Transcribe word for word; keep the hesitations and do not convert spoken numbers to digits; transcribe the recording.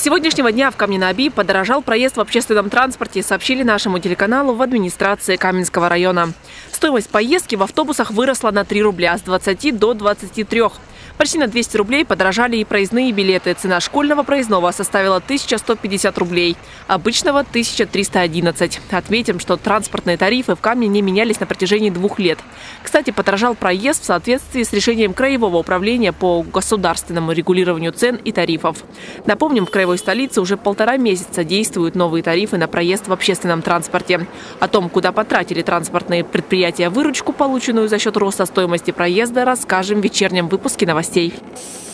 сегодняшнего дня в Камне-на-Оби подорожал проезд в общественном транспорте, сообщили нашему телеканалу в администрации Каменского района. Стоимость поездки в автобусах выросла на три рубля, с двадцати до двадцати трёх. Почти на двести рублей подорожали и проездные билеты. Цена школьного проездного составила тысячу сто пятьдесят рублей, обычного – тысяча триста одиннадцать. Отметим, что транспортные тарифы в Камне не менялись на протяжении двух лет. Кстати, подорожал проезд в соответствии с решением Краевого управления по государственному регулированию цен и тарифов. Напомним, в краевой столице уже полтора месяца действуют новые тарифы на проезд в общественном транспорте. О том, куда потратили транспортные предприятия выручку, полученную за счет роста стоимости проезда, расскажем в вечернем выпуске новостей.